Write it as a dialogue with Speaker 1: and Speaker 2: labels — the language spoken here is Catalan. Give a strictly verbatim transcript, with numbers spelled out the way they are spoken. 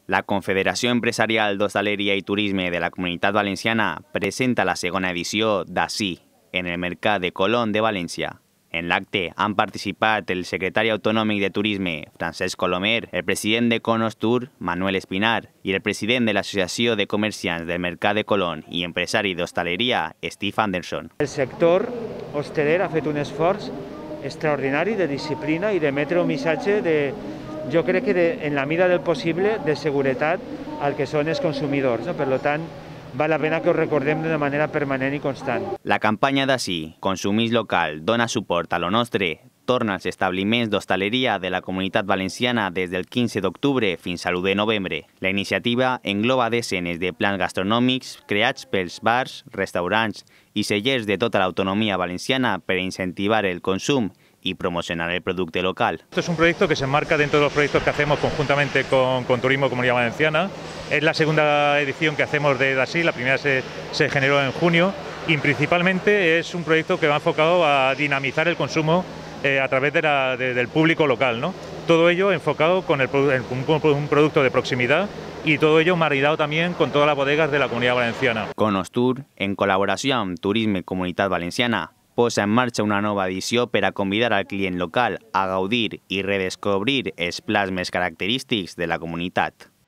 Speaker 1: La Confederació Empresarial d'Hostaleria i Turisme de la Comunitat Valenciana presenta la segona edició d'Ací, en el Mercat de Colón de València. En l'acte han participat el secretari autonòmic de Turisme, Francesc Colomer, el president de Conostur, Manuel Espinar, i el president de l'Associació de Comerciants del Mercat de Colón i empresari d'hostaleria, Steve Anderson.
Speaker 2: El sector hosteler ha fet un esforç extraordinari de disciplina i d'emetre un missatge de, jo crec que de, en la mida del possible, de seguretat al que són els consumidors. No? Per tant, val la pena que ho recordem d'una manera permanent i constant.
Speaker 1: La campanya d'Ací, Consumís local, dona suport a lo nostre, torna als establiments d'hostaleria de la Comunitat Valenciana des del quinze d'octubre fins a l'u de novembre. La iniciativa engloba desenes de plans gastronòmics creats pels bars, restaurants i cellers de tota l'autonomia valenciana per incentivar el consum y promocionar el producto local.
Speaker 3: Esto es un proyecto que se enmarca dentro de los proyectos que hacemos conjuntamente con, con Turismo Comunidad Valenciana. Es la segunda edición que hacemos de Dasí, la primera se, se generó en junio y principalmente es un proyecto que va enfocado a dinamizar el consumo eh, a través de la, de, del público local, ¿no? Todo ello enfocado con el, un, un producto de proximidad y todo ello maridado también con todas las bodegas de la Comunidad Valenciana.
Speaker 1: Conostur, en col·laboració amb Turisme Comunitat Valenciana, posa en marxa una nova edició per a convidar al client local a gaudir i redescobrir els plats més característics de la comunitat.